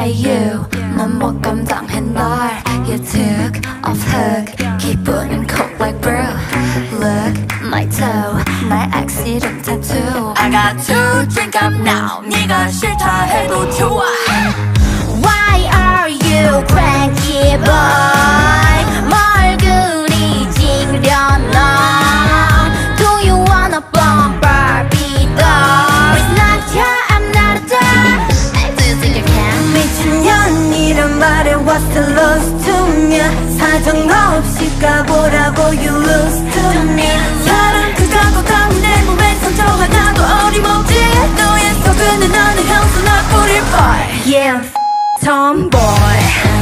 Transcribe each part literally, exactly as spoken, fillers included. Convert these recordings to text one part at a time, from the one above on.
Hey you, 난 못 감당해 널. You took off hook, 기분은 cold like brew. Look, my toe, 나의 accident tattoo. I got to drink up now. 네가 싫다 해도 좋아. Why are you cranky boy? 뭘 그리 찡그려놔? Do you wanna bump Barbie doll? It's not your, I'm not a doll. Do you think you can? 미친년이란 말에 what's the loss to me? 사정 없이 까보라고 you lose to me. 사랑 그자고 가면 내 몸에 상처 하나도 어림없지. 너의 속은 나는 향수 나 뿌릴 boy. Yeah, tomboy.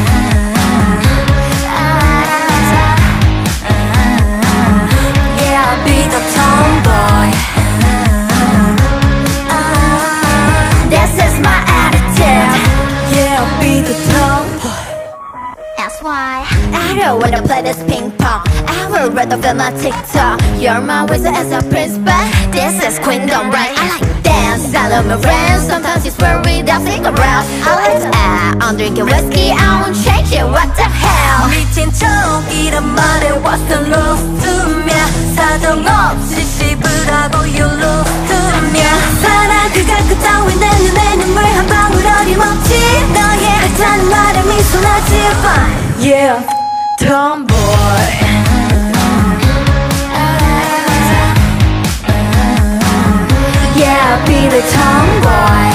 Yeah, I'll be the tomboy. This is my attitude. Yeah, I'll be the tomboy. That's why I don't wanna play this ping pong. I would rather film my TikTok. You're my wizard as a prince, but this is queendom, right? I like dance, I love my friends. Sometimes you swear without thinking around. I like to act, I'm drinking whiskey, I won't change it, what the hell? 미친 척이란 말에 what's the loss to me? 사정 없이 씹으라고 you lose to me. 사랑 그가 그따위 내 눈에 눈물 한 방울 어림없지. 너의 하찮은 말에 미소 나지 fine. Yeah, tomboy. Yeah, I'll be the tomboy.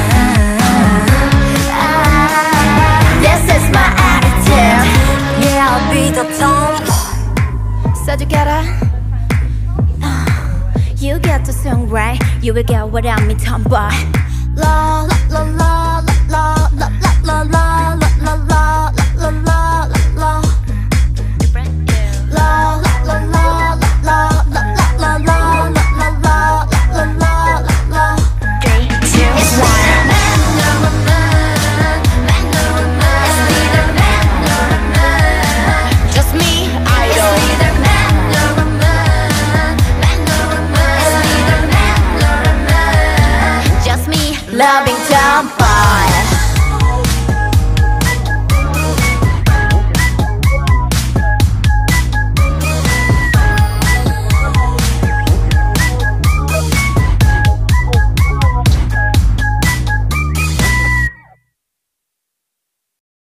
This is my attitude. Yeah, I'll be the tomboy. So together, you get the song right. You will get what I mean, tomboy. La la la la la la la la la la.